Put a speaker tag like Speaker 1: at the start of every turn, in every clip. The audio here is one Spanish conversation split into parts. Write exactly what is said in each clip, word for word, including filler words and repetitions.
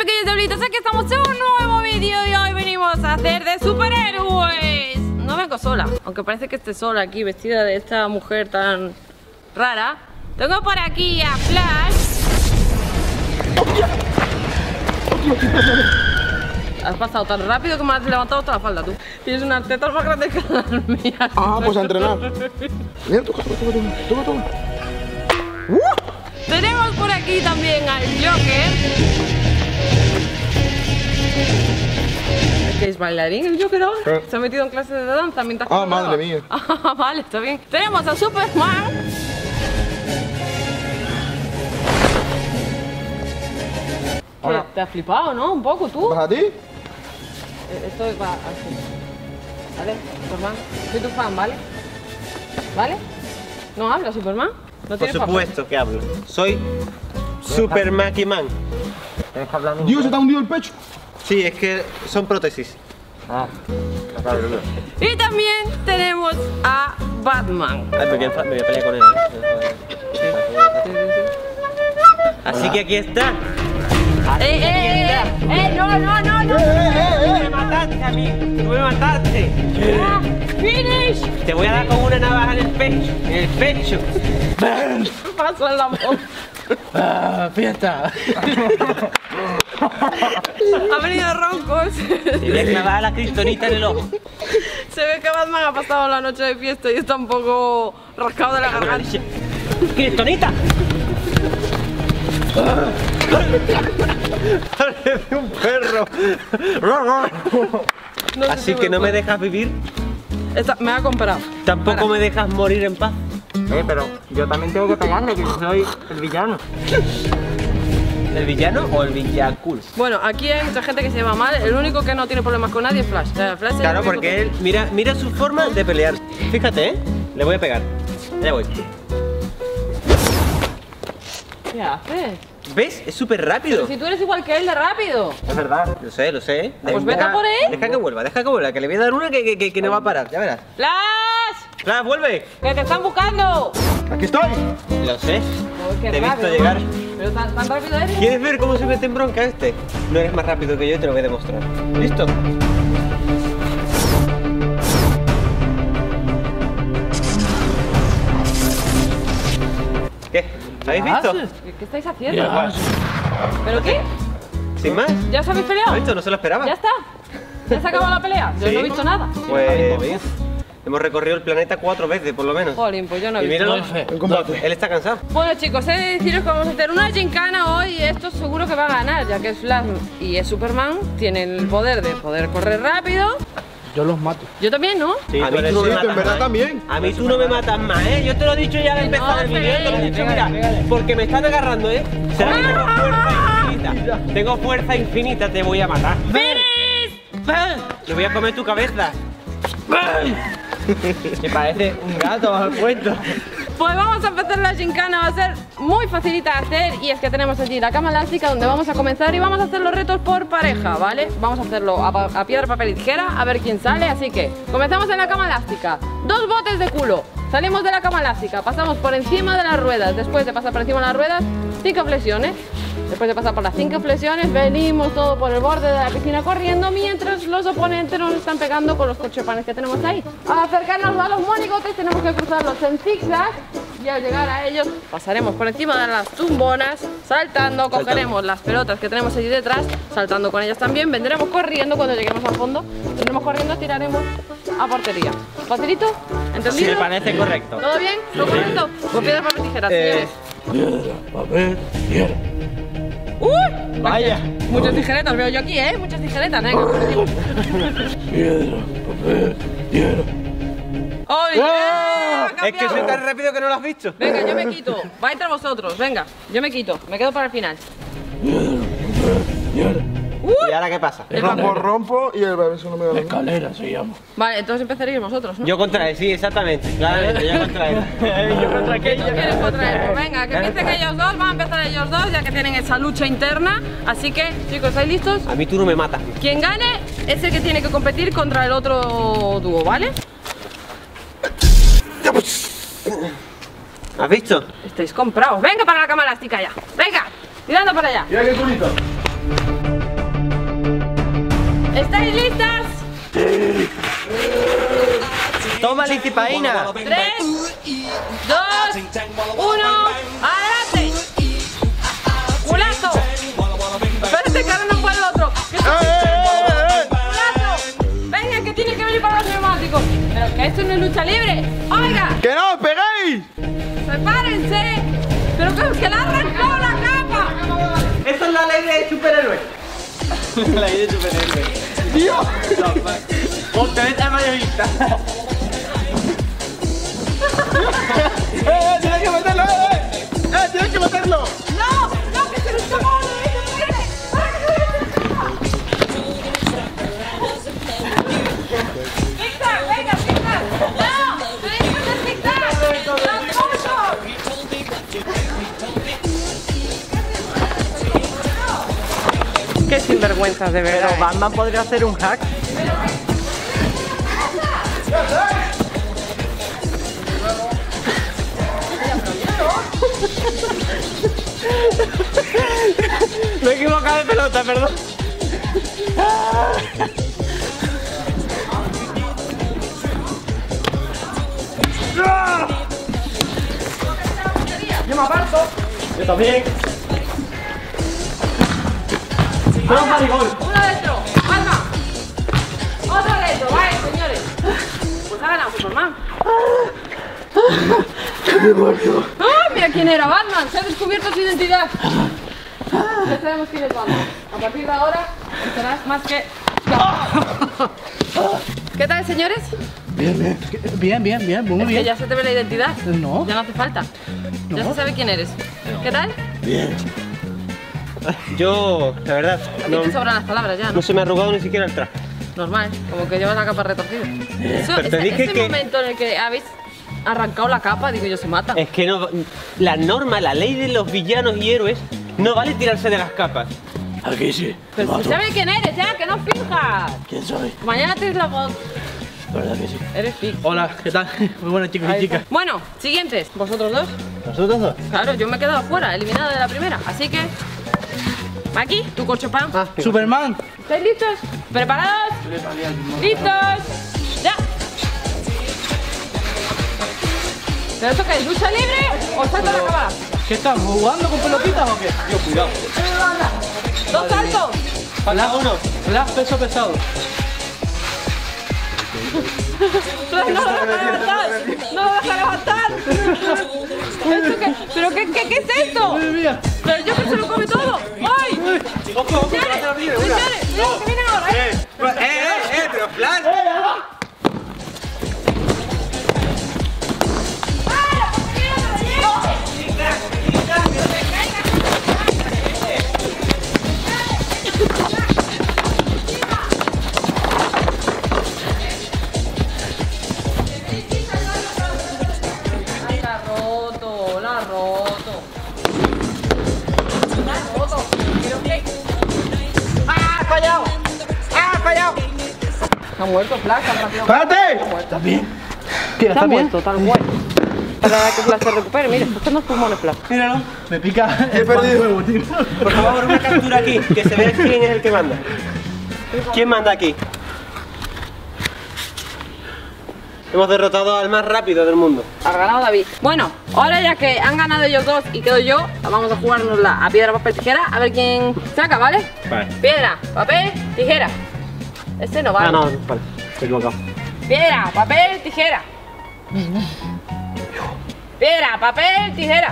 Speaker 1: chiquillos de Blitos, aquí estamos en un nuevo vídeo y hoy venimos a hacer de superhéroes. No vengo sola, aunque parece que esté sola aquí vestida de esta mujer tan rara. Tengo por aquí a Flash. Has pasado tan rápido que me has levantado toda la falda tú. Tienes unas tetas más grandes que las mías.
Speaker 2: Ah, pues a entrenar. Mira, toca, toca, toca, toca, toca. ¡Uh!
Speaker 1: Tenemos por aquí también al Joker. ¿Qué es bailarín el Joker ahora?
Speaker 2: ¿Qué?
Speaker 1: Se ha metido en clases de danza mientras que
Speaker 2: Ah,
Speaker 1: jugaba.
Speaker 2: madre mía.
Speaker 1: Ah, vale, está bien. Tenemos a Superman.
Speaker 2: Hola.
Speaker 1: ¿Te has flipado, no? Un poco, tú.
Speaker 2: ¿Vas a ti?
Speaker 1: Eh, Esto va así. ¿Vale? Superman. Soy tu fan, ¿vale? ¿Vale? ¿No habla Superman? ¿No
Speaker 3: Por
Speaker 1: tienes
Speaker 3: supuesto que hablo. Soy Super Mackie Man.
Speaker 2: Dios, se te ha hundido el pecho.
Speaker 3: Sí, es que son prótesis.
Speaker 1: papel? Y también tenemos a Batman.
Speaker 3: Ay, me voy a me voy a pelear con él. ¿eh? Así que aquí está.
Speaker 1: ¡Eh, eh, eh! ¡Eh, no, no, no, no!
Speaker 3: Tú me mataste a mí. Tú me mataste.
Speaker 1: Ah, ¡Finish!
Speaker 3: Te voy a dar con una navaja en el pecho. En el pecho.
Speaker 1: Paso el amor.
Speaker 3: Ah, fiesta.
Speaker 1: Ha venido roncos.
Speaker 3: Y voy a clavar la cristonita en el ojo.
Speaker 1: Se ve que Batman ha pasado la noche de fiesta y está un poco rascado de la garganta.
Speaker 3: ¡Cristonita! Parece un perro.
Speaker 1: No sé
Speaker 3: Así
Speaker 1: si
Speaker 3: que no me
Speaker 1: puedo.
Speaker 3: dejas vivir.
Speaker 1: Esta- me ha comprado.
Speaker 3: Tampoco
Speaker 1: Para.
Speaker 3: me dejas morir en paz.
Speaker 4: Eh, pero yo también tengo que pegarle, que soy el villano.
Speaker 3: ¿El villano o el villacool?
Speaker 1: Bueno, aquí hay mucha gente que se llama mal. El único que no tiene problemas con nadie es Flash. O sea, Flash es
Speaker 3: Claro,
Speaker 1: el único
Speaker 3: porque
Speaker 1: que-
Speaker 3: él, mira, mira su forma de pelear. Fíjate, ¿eh? Le voy a pegar. Ya voy.
Speaker 1: ¿Qué haces?
Speaker 3: ¿Ves? Es súper rápido.
Speaker 1: Si tú eres igual que él de rápido.
Speaker 4: Es verdad.
Speaker 3: Lo sé, lo sé.
Speaker 1: Pues vete a por él.
Speaker 3: Deja que vuelva, deja que vuelva, que le voy a dar una que, que, que, que no va a parar, ya verás.
Speaker 1: ¡Flash!
Speaker 3: ¡Claro, vuelve!
Speaker 1: ¡Que te están buscando!
Speaker 2: Aquí estoy.
Speaker 3: Lo sé.
Speaker 1: Joder, qué
Speaker 3: Te he visto
Speaker 1: rápido.
Speaker 3: llegar.
Speaker 1: Pero tan, tan rápido eres.
Speaker 3: ¿Quieres ver cómo se mete en bronca este? No eres más rápido que yo y te lo voy a demostrar. ¿Listo? ¿Qué? ¿Habéis visto?
Speaker 1: ¿Qué, qué estáis haciendo? ¿Pero qué?
Speaker 3: Sin más.
Speaker 1: ¿Ya os habéis
Speaker 3: ¿Has
Speaker 1: peleado?
Speaker 3: visto? No se lo esperaba.
Speaker 1: ¿Ya está? ¿Ya se acabó la pelea? Yo
Speaker 3: Sí.
Speaker 1: no he visto nada.
Speaker 3: Pues hemos recorrido el planeta cuatro veces por lo menos.
Speaker 1: Jolín, pues yo no he
Speaker 3: Y
Speaker 1: visto
Speaker 3: míralo,
Speaker 1: nada.
Speaker 2: En combate.
Speaker 3: él está cansado.
Speaker 1: Bueno chicos, he de deciros que vamos a hacer una gincana hoy y esto seguro que va a ganar, ya que es Flash y es Superman, tienen el poder de poder correr rápido.
Speaker 2: Yo los mato.
Speaker 1: Yo también, ¿no?
Speaker 3: Sí, a mí eres- tú no
Speaker 2: Sí,
Speaker 3: me
Speaker 2: tú en
Speaker 3: matas
Speaker 2: verdad
Speaker 3: más.
Speaker 2: también.
Speaker 3: A mí tú no me matas más, ¿eh? Yo te lo he dicho ya al empezar el
Speaker 1: No,
Speaker 3: vídeo, te lo he dicho,
Speaker 4: pégale,
Speaker 3: mira,
Speaker 4: pégale.
Speaker 3: porque me están agarrando, ¿eh? Será que tengo fuerza infinita. Tengo fuerza infinita, te voy a matar. Le voy a comer tu cabeza.
Speaker 4: Que parece un gato bajo el puesto.
Speaker 1: Pues vamos a empezar la gincana, va a ser muy facilita de hacer y es que tenemos allí la cama elástica donde vamos a comenzar y vamos a hacer los retos por pareja, ¿vale? Vamos a hacerlo a, pa- a piedra, papel y tijera, a ver quién sale, así que comenzamos en la cama elástica. Dos botes de culo, salimos de la cama elástica, pasamos por encima de las ruedas, después de pasar por encima de las ruedas, cinco flexiones. Después de pasar por las cinco flexiones, venimos todo por el borde de la piscina corriendo mientras los oponentes nos están pegando con los corchopanes que tenemos ahí. Al acercarnos a los monigotes tenemos que cruzarlos en zigzag y al llegar a ellos pasaremos por encima de las tumbonas, saltando, cogeremos las pelotas que tenemos allí detrás, saltando con ellas también, vendremos corriendo cuando lleguemos al fondo, vendremos corriendo, tiraremos a portería. ¿Facilito?
Speaker 3: Sí,
Speaker 1: ¿Entendido?
Speaker 3: me parece correcto.
Speaker 1: ¿Todo bien? ¿Todo correcto? Pues piedra, papel, tijeras,
Speaker 3: Eh,
Speaker 1: señores. ¡Uy!
Speaker 4: Vaya.
Speaker 1: Muchas tijeretas veo yo aquí, ¿eh? Muchas tijeretas, venga. ¡Ay! ¡Eh!
Speaker 3: Es que soy tan rápido que no lo has visto.
Speaker 1: Venga, yo me quito. Va entre vosotros, venga. Yo me quito. Me quedo para el final.
Speaker 3: ¿Y ahora qué pasa?
Speaker 2: Rompo, rompo y el bebé eso no me da nada.
Speaker 4: Escalera se llama.
Speaker 1: Vale, entonces empezaréis vosotros, ¿no?
Speaker 3: Yo contra él, sí, exactamente. Claramente, yo contra él.
Speaker 4: Yo contra
Speaker 1: ¿Tú quieres contra él? Pues venga, que empiecen ellos dos. Van a empezar ellos dos, ya que tienen esa lucha interna. Así que, chicos, ¿estáis listos?
Speaker 3: A mí tú no me matas.
Speaker 1: Quien gane es el que tiene que competir contra el otro dúo, ¿vale?
Speaker 3: ¿Has visto?
Speaker 1: Estáis comprados. Venga para la cama elástica ya. Venga, tirando para allá.
Speaker 2: Mira qué culito.
Speaker 1: ¿Estáis listas?
Speaker 3: Toma, licipaína.
Speaker 1: Tres, dos, uno, adelante. Culazo. Espérate que ahora no puede el otro. ¿Qué Culazo. Venga, que tiene que venir para los neumáticos. Pero que esto no es lucha libre. Oiga.
Speaker 2: ¡Que no os peguéis!
Speaker 1: Prepárense. Pero que, que le ha arrancado la capa.
Speaker 3: Esta es la ley de superhéroe. La ley de superhéroe.
Speaker 2: ¡Dios!
Speaker 3: Ponte, vete al mayorista.
Speaker 2: ¡Eh, eh! ¡Tienes que meterlo! ¡Eh, eh! ¡Eh, tienes que meterlo!
Speaker 1: No, no, que se lo está moviendo. ¡Zigzag! ¡Venga, zigzag! ¡No! ¡Tenéis que hacer zigzag! ¡Qué sinvergüenzas, de verdad!
Speaker 3: Pero Batman podría hacer un hack. Me he equivocado de pelota, perdón.
Speaker 2: ¡Yo me aparto!
Speaker 3: Yo también.
Speaker 1: Uno dentro, Batman. Otro dentro, vale, señores. Pues ha ganado Superman. ¡Ah, mira quién era Batman! Se ha descubierto su identidad. Ya sabemos quién es Batman. A partir de ahora, serás más que... ¿Qué tal, señores?
Speaker 4: Bien, bien. Bien, bien, bien, muy
Speaker 1: Es que
Speaker 4: bien.
Speaker 1: ya se te ve la identidad.
Speaker 4: No.
Speaker 1: Ya no hace falta. Ya
Speaker 4: No.
Speaker 1: se sabe quién eres. ¿Qué tal?
Speaker 3: Yo, la verdad,
Speaker 1: A ti
Speaker 3: no,
Speaker 1: te sobran las palabras ya, ¿no?
Speaker 3: no se me ha arrugado ni siquiera el traje.
Speaker 1: Normal, como que llevas la capa retorcida. Eso,
Speaker 3: Pero te
Speaker 1: ese,
Speaker 3: dije
Speaker 1: ese
Speaker 3: que-
Speaker 1: momento en el que habéis arrancado la capa, digo yo, se mata.
Speaker 3: Es que no, la norma, la ley de los villanos y héroes, no vale tirarse de las capas.
Speaker 2: Aquí sí.
Speaker 1: Pero si sabes quién eres, ya, que no finjas.
Speaker 2: ¿Quién soy?
Speaker 1: Mañana tienes la voz.
Speaker 2: ¿Verdad que sí?
Speaker 1: Eres fic.
Speaker 4: Hola, ¿qué tal? Muy buenas chicos y
Speaker 1: Ahí
Speaker 4: chicas.
Speaker 1: está. Bueno, siguientes. ¿Vosotros dos?
Speaker 4: ¿Nosotros dos?
Speaker 1: Claro, yo me he quedado fuera, eliminada de la primera. Así que... Aquí, tu corchopan.
Speaker 4: Superman.
Speaker 1: ¿Estáis listos? ¿Preparados? ¿Listos? ¡Ya! ¿Pero esto qué es? ¿Lucha libre o salto a la cámara?
Speaker 4: ¿Qué estamos? ¿Jugando con pelotitas o qué?
Speaker 3: Yo, cuidado.
Speaker 1: ¡Dos saltos!
Speaker 3: Falta uno.
Speaker 4: Las peso pesado.
Speaker 1: ¡No lo vas a levantar! ¡No lo vas a levantar! ¿Esto qué? ¿Pero qué, qué, qué es esto?
Speaker 4: Madre mía.
Speaker 1: ¡Pero yo que se lo come todo! ¡Ay!
Speaker 3: Ojo, ojo, que va a
Speaker 1: ¡Señores!
Speaker 3: ser horrible, una.
Speaker 1: ¡Señores! ¡Mira lo que viene ahora! ¿Eh?
Speaker 3: Eh, eh, eh, pero Flash.
Speaker 1: Ay, la ha roto, la ha roto. La ha roto. ¿Pero qué?
Speaker 3: ¡Ah, fallado! ¡Ah, fallado!
Speaker 1: Se ha muerto Flash, tan rápido.
Speaker 2: ¡Espérate!
Speaker 4: ¿Estás bien? ¿Qué?
Speaker 1: Se ha
Speaker 4: ¿Estás bien?
Speaker 1: muerto, tal cual. Para que Flash se recupere, mira, están los pulmones Flash.
Speaker 4: Míralo. Me pica
Speaker 2: He
Speaker 4: el
Speaker 2: perdido.
Speaker 4: huevo, tío.
Speaker 3: Por favor, una captura aquí, que se vea quién es el que manda. ¿Quién manda aquí? Hemos derrotado al más rápido del mundo.
Speaker 1: Ha ganado David. Bueno, ahora ya que han ganado ellos dos y quedo yo, vamos a jugárnosla a piedra, papel, tijera, a ver quién saca, ¿vale?
Speaker 3: Vale.
Speaker 1: Piedra, papel, tijera. Este no vale.
Speaker 3: Ah, no, vale, estoy equivocado.
Speaker 1: Piedra, papel, tijera. Piedra, papel, tijera.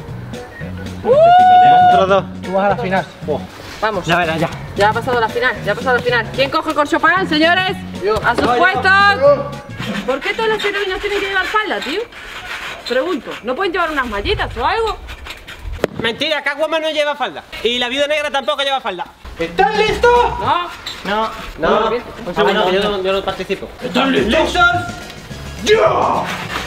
Speaker 3: Vosotros dos.
Speaker 4: Tú vas a la final.
Speaker 1: Vamos.
Speaker 3: Ya verás, ya.
Speaker 1: Ya ha pasado la final, ya ha pasado la final. ¿Quién coge el corchopán, señores?
Speaker 2: Yo.
Speaker 1: A sus
Speaker 2: Yo, yo,
Speaker 1: puestos.
Speaker 2: yo.
Speaker 1: ¿Por qué todas las heroínas tienen que llevar falda, tío? Pregunto, ¿no pueden llevar unas mallitas o algo?
Speaker 3: Mentira, Catwoman no lleva falda. Y la Viuda Negra tampoco lleva falda.
Speaker 4: ¿Están listos?
Speaker 1: No.
Speaker 3: No, no.
Speaker 1: bien.
Speaker 3: Un segundo, yo no, yo no participo.
Speaker 4: ¿Están listos? ¡Yo!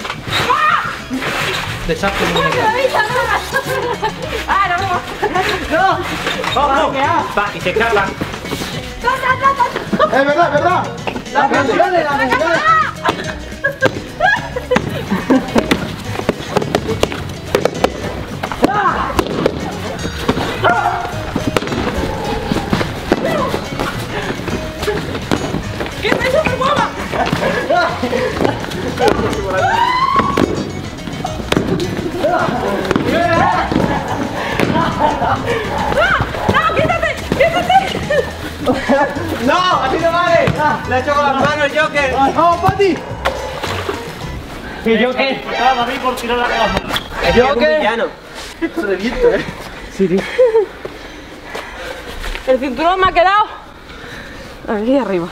Speaker 4: Desastre de muñeca.
Speaker 1: ¡Ah, no! ¡No!
Speaker 3: ¡Ojo! Va, y se escapa.
Speaker 2: ¡Es verdad, es verdad!
Speaker 4: ¡La mexicana, la mexicana!
Speaker 3: ¡No! ¡Así no vale! ¡Le he hecho con las manos, Joker!
Speaker 4: ¡Vamos, Pati!
Speaker 3: ¿Y Joker?
Speaker 4: Ah, David, por tirar la cabeza.
Speaker 3: Es un villano.
Speaker 2: Reviento, eh.
Speaker 4: Sí, sí.
Speaker 1: El cinturón me ha quedado aquí arriba.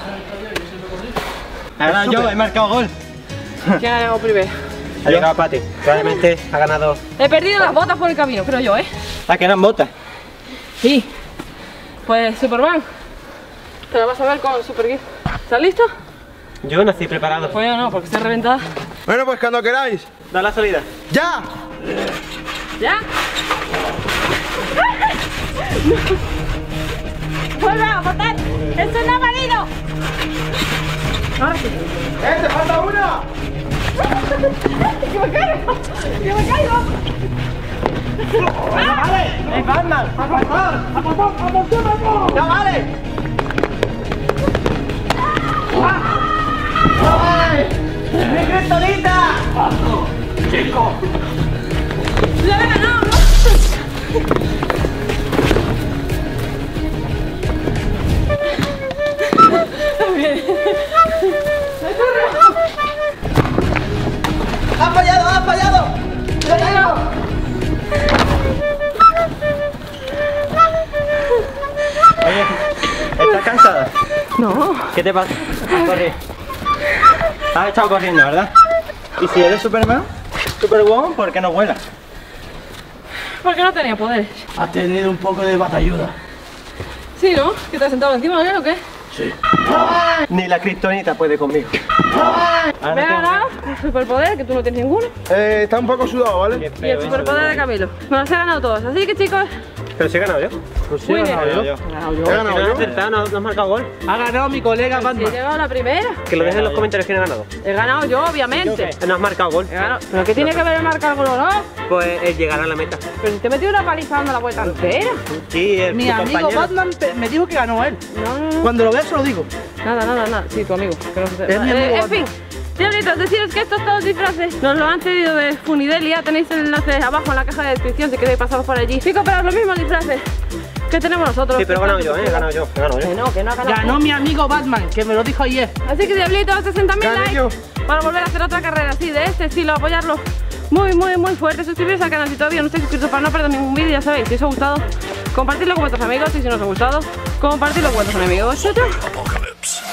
Speaker 3: Ahora yo he marcado gol.
Speaker 1: ¿Quién ha llegado primero?
Speaker 3: Ha llegado Pati. Claramente ha ganado.
Speaker 1: He perdido las botas por el camino, creo yo, ¿eh?
Speaker 3: Ah, que eran botas.
Speaker 1: Sí. Pues Superman, te lo vas a ver con Super Gear. ¿Estás listo?
Speaker 3: Yo nací preparado.
Speaker 1: Pues yo no, porque estoy reventada.
Speaker 2: Bueno, pues cuando queráis.
Speaker 3: Da la salida.
Speaker 2: ¡Ya!
Speaker 1: ¿Ya? ¡Vuelve a botar! ¡Eso no ha valido! Ahora sí.
Speaker 2: ¡Eh, te falta una!
Speaker 1: ¡Que me caigo! ¡Que me caigo!
Speaker 3: ¡Es Batman! ¡A pasar! ¡A pasar! ¡A pasar! ¡Ya vale! ¡Mi kriptonita! ¡Chico!
Speaker 1: ¡Lo he ganado!
Speaker 3: ¡Ha fallado! ¡Ha fallado! ¡Ya caigo! Oye, ¿estás cansada?
Speaker 1: No.
Speaker 3: ¿Qué te pasa? Has corrido. Has estado corriendo, ¿verdad?
Speaker 4: ¿Y si eres Superman? Superwoman, ¿por qué no vuelas?
Speaker 1: Porque no tenía poderes.
Speaker 4: Has tenido un poco de batalluda.
Speaker 1: Sí, ¿no? ¿Que te has sentado encima de él o qué?
Speaker 4: Sí.
Speaker 3: Ni la kriptonita puede conmigo. Ahora
Speaker 1: Me
Speaker 3: no
Speaker 1: ha
Speaker 3: tengo-
Speaker 1: ganado el superpoder, que tú no tienes ninguno.
Speaker 2: Eh, está un poco sudado, ¿vale?
Speaker 3: Qué
Speaker 1: Y
Speaker 3: feo
Speaker 1: el
Speaker 3: eso,
Speaker 1: superpoder de Camilo. Me los he ganado todos. Así que, chicos,
Speaker 3: Pero si he ganado yo.
Speaker 2: Pues
Speaker 1: Muy
Speaker 2: he
Speaker 1: bien.
Speaker 2: ganado yo.
Speaker 3: He
Speaker 1: ganado yo.
Speaker 2: He
Speaker 3: Si
Speaker 2: ganado
Speaker 3: no has
Speaker 2: yo.
Speaker 3: acertado, no, no has marcado gol.
Speaker 4: Ha ganado mi colega
Speaker 1: Si he
Speaker 4: Batman.
Speaker 1: llegado a la primera.
Speaker 3: Que lo dejes en los comentarios quién ha ganado.
Speaker 1: He ganado yo, obviamente.
Speaker 3: No has marcado gol.
Speaker 1: He ganado. ¿Pero qué tiene que ver el marcar gol o no?
Speaker 3: Pues es llegar a la meta.
Speaker 1: Pero si te he metido una paliza dando la vuelta entera.
Speaker 3: Sí, es
Speaker 4: Mi
Speaker 3: tu
Speaker 4: amigo
Speaker 3: compañero.
Speaker 4: Batman pe- me dijo que ganó él.
Speaker 1: No, no, no.
Speaker 4: Cuando lo veas se lo digo.
Speaker 1: Nada, nada, nada. Sí, tu amigo. Que no se te-
Speaker 4: Es mi
Speaker 1: Eh,
Speaker 4: amigo
Speaker 1: en fin. Diablitos, deciros que estos todos disfraces nos lo han cedido de Funidelia. Tenéis el enlace abajo en la caja de descripción si queréis pasaros por allí. Y compraros los mismos disfraces que tenemos nosotros.
Speaker 3: Sí, pero he ganado yo, ¿eh? He ganado yo. He ganado
Speaker 1: Que
Speaker 3: yo.
Speaker 1: no, que no ha ganado.
Speaker 4: Ganó mi amigo Batman, que me lo dijo ayer.
Speaker 1: Así que Diablitos, sesenta mil
Speaker 2: Gané
Speaker 1: likes
Speaker 2: yo.
Speaker 1: para volver a hacer otra carrera así, de este estilo, apoyarlo muy, muy, muy fuerte. Suscribiros al canal si todavía no estáis suscritos para no perder ningún vídeo, ya sabéis. Si os ha gustado, compartidlo con vuestros amigos y si no os ha gustado, compartidlo con vuestros enemigos. Chao, chao.
Speaker 5: Apocalypse.